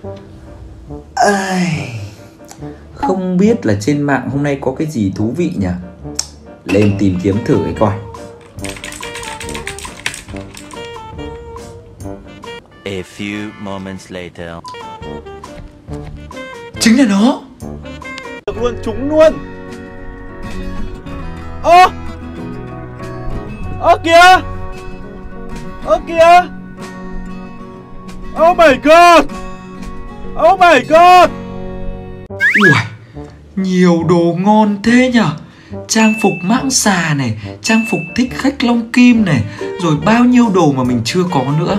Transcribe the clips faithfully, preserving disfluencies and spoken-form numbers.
Ai... Không biết là trên mạng hôm nay có cái gì thú vị nhỉ? Lên tìm kiếm thử cái coi. A few moments later. Chính là nó. Được luôn, trúng luôn. Ơ Ơ kìa. Ơ kìa. Oh my god. Oh my god. Ui, nhiều đồ ngon thế nhở. Trang phục mãng xà này, trang phục thích khách long kim này, rồi bao nhiêu đồ mà mình chưa có nữa.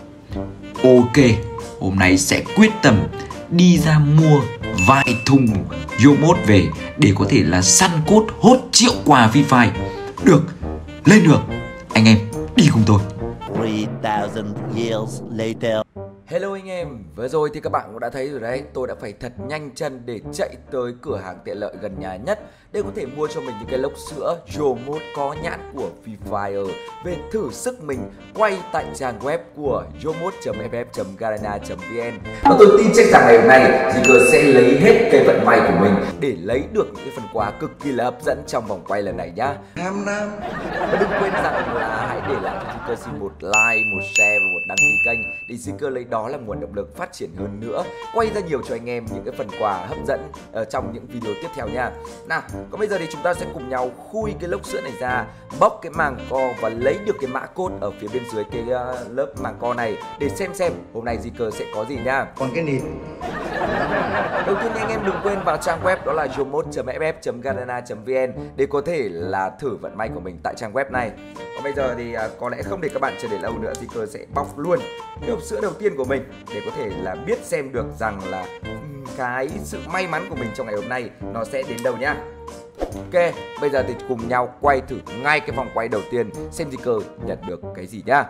Ok, hôm nay sẽ quyết tâm đi ra mua vài thùng Yomot về để có thể là săn cốt hốt triệu quà Free Fire. Được, lên đường, anh em đi cùng tôi. three thousand years later. Hello anh em, vừa rồi thì các bạn cũng đã thấy rồi đấy. Tôi đã phải thật nhanh chân để chạy tới cửa hàng tiện lợi gần nhà nhất để có thể mua cho mình những cái lốc sữa Yomot có nhãn của Free Fire về thử sức mình quay tại trang web của yomot chấm f f chấm garena chấm v n. Và tôi tin chắc rằng ngày hôm nay Zico sẽ lấy hết cái vận may của mình để lấy được những cái phần quà cực kỳ là hấp dẫn trong vòng quay lần này nhá. Nam Nam. Và đừng quên rằng là hãy để lại cho Zico xin một like, một share và một đăng ký kênh để Zico lấy đó là nguồn động lực phát triển hơn nữa, quay ra nhiều cho anh em những cái phần quà hấp dẫn ở trong những video tiếp theo nha. Nào, còn bây giờ thì chúng ta sẽ cùng nhau khui cái lốc sữa này ra, bóc cái màng co và lấy được cái mã code ở phía bên dưới cái uh, lớp màng co này để xem xem hôm nay Zico sẽ có gì nha. Còn cái nịt. Đầu tiên anh em đừng quên vào trang web đó là yomot chấm f f chấm garena chấm v n để có thể là thử vận may của mình tại trang web này. Còn bây giờ thì uh, có lẽ không để các bạn chờ để lâu nữa, Zico sẽ bóc luôn cái hộp sữa đầu tiên của mình để có thể là biết xem được rằng là cái sự may mắn của mình trong ngày hôm nay nó sẽ đến đâu nhá. Ok, bây giờ thì cùng nhau quay thử ngay cái vòng quay đầu tiên xem Zico nhận được cái gì nhá.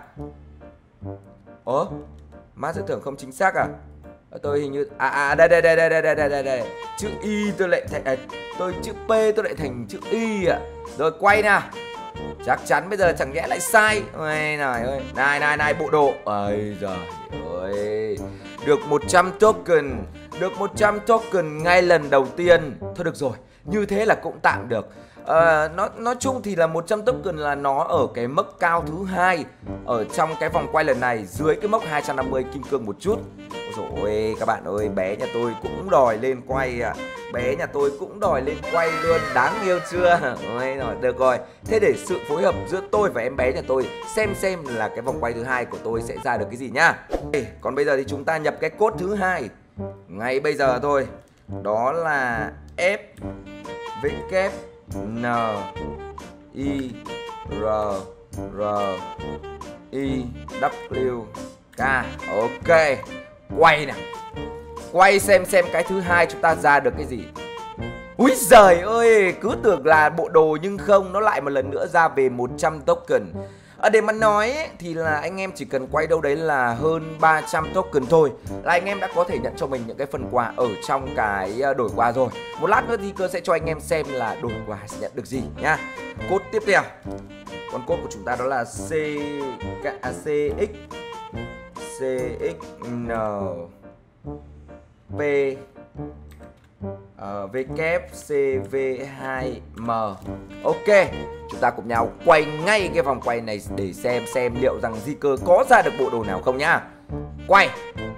Ủa? Mã giải thưởng không chính xác à? Tôi hình như à à đây đây đây đây đây đây đây đây. Chữ Y tôi lại thành à, tôi chữ P tôi lại thành chữ Y ạ. À. Rồi quay nào. Chắc chắn bây giờ chẳng nhẽ lại sai. Ôi này ơi, này này này bộ đồ. Ôi giời ơi. Được một trăm token, được một trăm token ngay lần đầu tiên. Thôi được rồi, như thế là cũng tạm được. À, nó nói chung thì là một trăm token là nó ở cái mức cao thứ hai ở trong cái vòng quay lần này, dưới cái mốc hai trăm năm mươi kim cương một chút. Ôi dồi ôi, các bạn ơi, bé nhà tôi cũng đòi lên quay à. Bé nhà tôi cũng đòi lên quay luôn, đáng yêu chưa? Ôi rồi, được rồi. Thế để sự phối hợp giữa tôi và em bé nhà tôi xem xem là cái vòng quay thứ hai của tôi sẽ ra được cái gì nhá. Còn bây giờ thì chúng ta nhập cái code thứ hai ngay bây giờ thôi. Đó là F W N I R R I W K. Ok, quay nào. Quay xem xem cái thứ hai chúng ta ra được cái gì. Úi giời ơi, cứ tưởng là bộ đồ nhưng không, nó lại một lần nữa ra về một trăm token. À, để mà nói ấy, thì là anh em chỉ cần quay đâu đấy là hơn ba trăm token thôi là anh em đã có thể nhận cho mình những cái phần quà ở trong cái đổi quà rồi. Một lát nữa thì cơ sẽ cho anh em xem là đổi quà sẽ nhận được gì nhá. Code tiếp theo. Con code của chúng ta đó là C C X C X N P uh, W C V hai M. Ok, chúng ta cùng nhau quay ngay cái vòng quay này để xem xem liệu rằng Zico có ra được bộ đồ nào không nhá. Quay.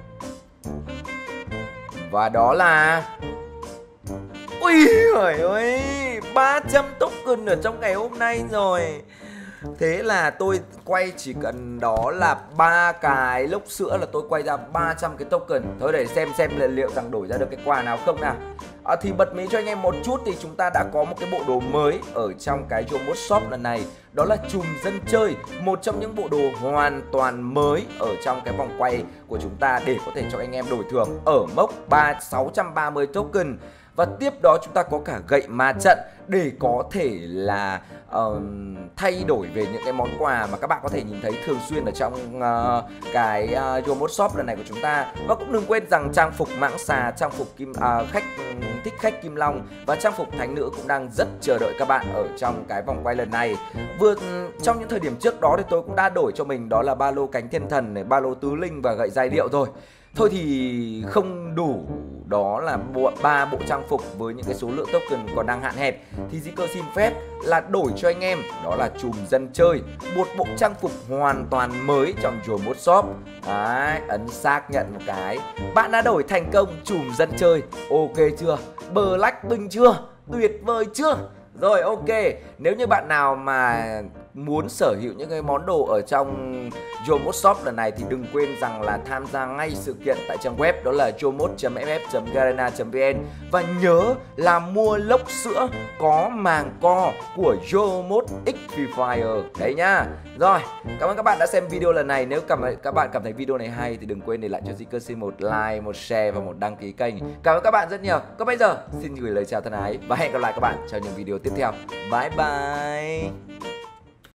Và đó là ui giời ơi, ba trăm token ở trong ngày hôm nay rồi. Thế là tôi quay chỉ cần đó là ba cái lốc sữa là tôi quay ra ba trăm cái token. Thôi để xem xem là liệu rằng đổi ra được cái quà nào không nào. À, thì bật mí cho anh em một chút thì chúng ta đã có một cái bộ đồ mới ở trong cái Yomot Shop lần này. Đó là chùm dân chơi, một trong những bộ đồ hoàn toàn mới ở trong cái vòng quay của chúng ta để có thể cho anh em đổi thưởng ở mốc sáu trăm ba mươi token. Và tiếp đó chúng ta có cả gậy ma trận để có thể là uh, thay đổi về những cái món quà mà các bạn có thể nhìn thấy thường xuyên ở trong uh, cái uh, Yomot Shop lần này của chúng ta. Và cũng đừng quên rằng trang phục mãng xà, trang phục kim uh, khách thích khách kim long và trang phục thánh nữ cũng đang rất chờ đợi các bạn ở trong cái vòng quay lần này. Vừa trong những thời điểm trước đó thì tôi cũng đã đổi cho mình đó là ba lô cánh thiên thần này, ba lô tứ linh và gậy giai điệu rồi. Thôi thì không đủ đó là bộ, ba bộ trang phục với những cái số lượng token còn đang hạn hẹp, thì Zico xin phép là đổi cho anh em đó là chùm dân chơi, một bộ trang phục hoàn toàn mới trong Jomod Shop. Đấy, ấn xác nhận một cái. Bạn đã đổi thành công chùm dân chơi. Ok chưa? Blackpink chưa? Tuyệt vời chưa? Rồi ok, nếu như bạn nào mà muốn sở hữu những cái món đồ ở trong Jomod Shop lần này thì đừng quên rằng là tham gia ngay sự kiện tại trang web đó là jomod chấm f f chấm garena chấm v n và nhớ là mua lốc sữa có màng co của Jomod X Free Fire đấy nhá. Rồi, cảm ơn các bạn đã xem video lần này. Nếu cảm các bạn cảm thấy video này hay thì đừng quên để lại cho Zico một like, một share và một đăng ký kênh. Cảm ơn các bạn rất nhiều. Còn bây giờ xin gửi lời chào thân ái và hẹn gặp lại các bạn trong những video tiếp theo. Bye bye.